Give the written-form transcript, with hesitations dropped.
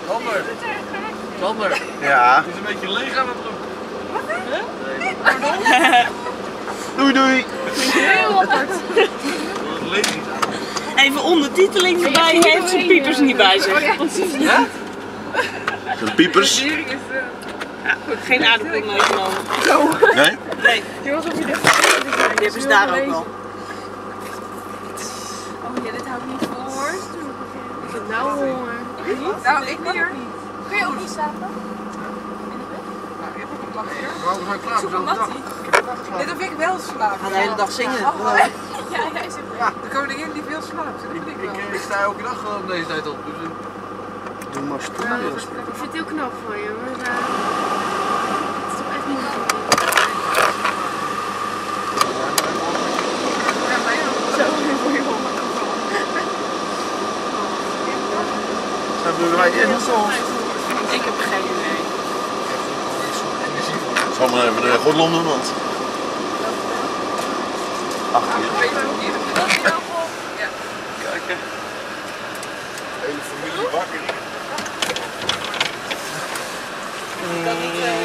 Sander. Sander. Ja. Het is een beetje leeg aan het broek. Doei doei. Heel apart. Leeg niet aan. Even ondertiteling erbij, heeft zijn piepers niet bij zich. Ja? Zijn piepers. Ja, Geen aardappel meegenomen. Nee? Nee, alsof je dit die hebben ze daar ook al. Oh ja, dit hou ik niet voor. Ik heb nou honger. Nou, ik meer. Kun je ook niet slapen? Nou, ik heb ook een plakje. We zijn klaar voor zo'n dag. Dit heb ik wel slapen. Gaan de hele dag zingen. Ja, jij zit er. De koningin die veel slaapt. Dat vind ik wel. Ik sta elke dag gewoon deze tijd op. Dus, Doe maar stoel. Ik vind het heel knap van je, maar het is toch echt moeilijk. Ja, mij ook. Zo, nu voor je mama. Hebben wij in? Ik heb geen idee. Ik zal maar even de gordel doen, want... Achter je. Ja. kijk, Hele familie wakker. Dat niet